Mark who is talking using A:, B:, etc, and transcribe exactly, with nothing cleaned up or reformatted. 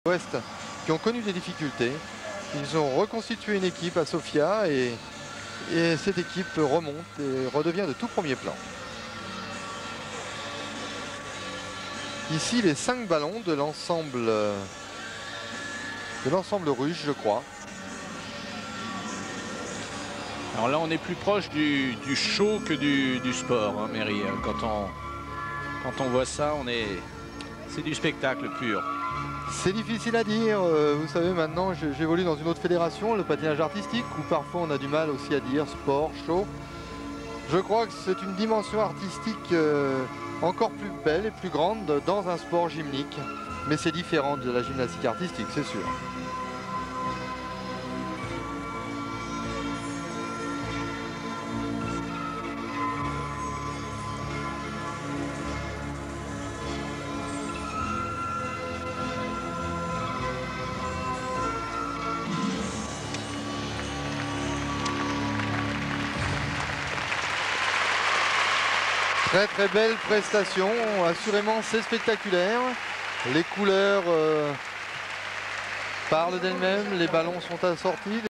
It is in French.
A: Ouest qui ont connu des difficultés. Ils ont reconstitué une équipe à Sofia et, et cette équipe remonte et redevient de tout premier plan. Ici les cinq ballons de l'ensemble de l'ensemble russe, je crois.
B: Alors là on est plus proche du, du show que du, du sport, hein, Mary. Quand on, quand on voit ça, on est, c'est du spectacle pur.
A: C'est difficile à dire, vous savez, maintenant j'évolue dans une autre fédération, le patinage artistique, où parfois on a du mal aussi à dire sport, show. Je crois que c'est une dimension artistique euh, encore plus belle et plus grande dans un sport gymnique, mais c'est différent de la gymnastique artistique, c'est sûr. Très très belle prestation, assurément c'est spectaculaire. Les couleurs euh, parlent d'elles-mêmes, les ballons sont assortis.